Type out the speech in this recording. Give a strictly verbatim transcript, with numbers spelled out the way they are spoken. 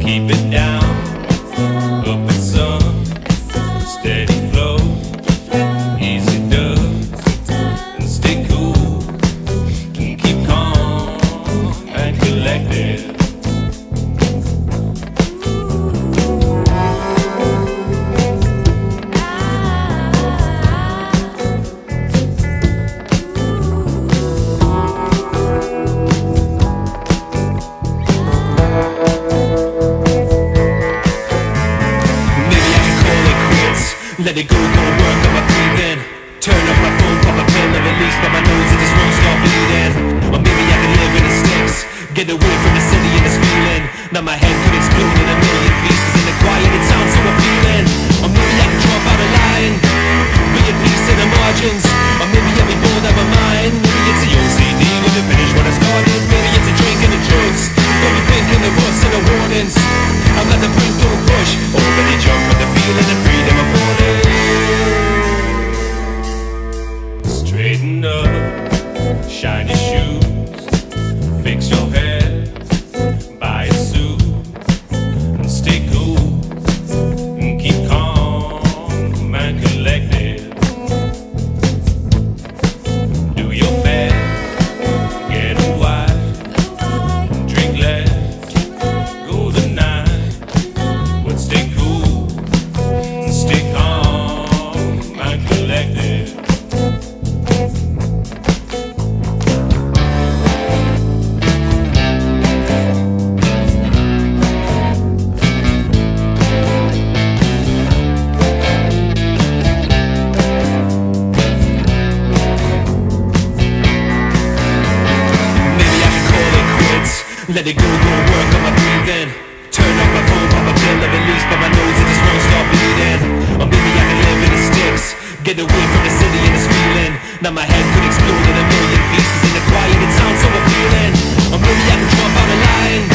Keep it down, up and some, steady flow, easy does, and stay cool, keep calm and collected. Let it go, go work on my breathing. Turn up my phone, pop a pill, and release by my nose and just won't stop bleeding. Or maybe I can live in the sticks, get away from the city and this feeling. Now my head could explode in a million pieces. In the quiet it sounds so appealing. Or maybe I can drop out a line, be at peace in the margins. Or maybe I'll be bored out of my mind. Maybe it's a O C D when it finish what I started. Maybe it's a drink and the drugs. Don't be thinking of us and the warnings. I'm at the brink, don't push. Already jump with the feeling of freedom of falling. Straighten up, shiny shoes, fix your hair, buy a suit, and stay cool, and keep calm and collected. Do your best, get a wife, drink less, go the night, but stay cool, and stay calm and collected. Let it go, go work on my breathing. Turn up my phone, pop a pill, and release by my nose and just won't stop bleeding. Or maybe I can live in the sticks, get away from the city and this feeling. Now my head could explode in a million pieces. In the quiet it sounds so appealing. Or maybe I can drop out a line,